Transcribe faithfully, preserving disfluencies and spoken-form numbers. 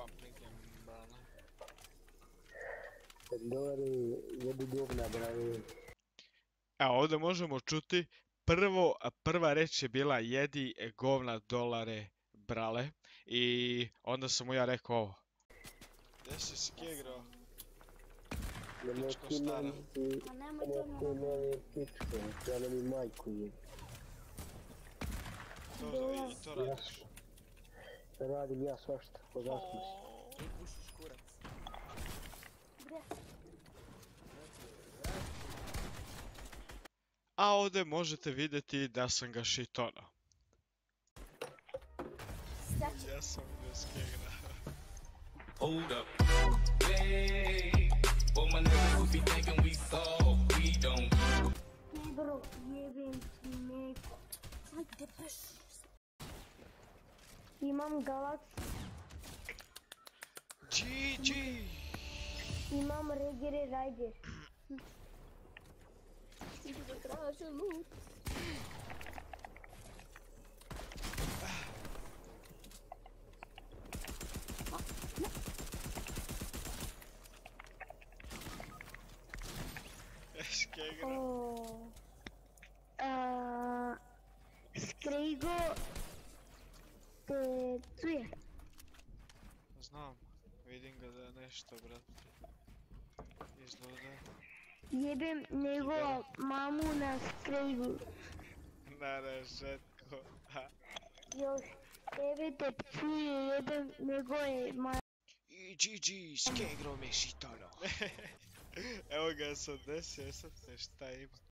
neke bane. Dori, jedi govna, bravo. Evo, ovdje možemo čuti prvo, prva reč je bila jedi govna dolare brale i onda sam mu ja rekao ovo. Gdje si skegro? Pičko stara. Ma nemoj to nove pičke, ja ne mi majku je. To, i to radiš. Radim ja svašta, pozastim se. Ti pušiš kurac. A ovdje možete vidjeti da sam ga šitonao. Ja sam ga skegra. Hold up, hey, all my niggas will be thinking we soft, we don't. Bro, jebim ti neko. Ajde, peš. Imam Galaxy, G G! imam Regere Rider. Idu da traže loot. Skegra. O, a, Skrigo te cuje. Znam, vidim ga da je nešto, brate. Izgleda. Jebem njegova mamu na Skrigu. Na rešetku. Još tebe te psuje, jebem njegove ma... I G G, skegro me šitono. Evo ga sam desio, sad se šta ima.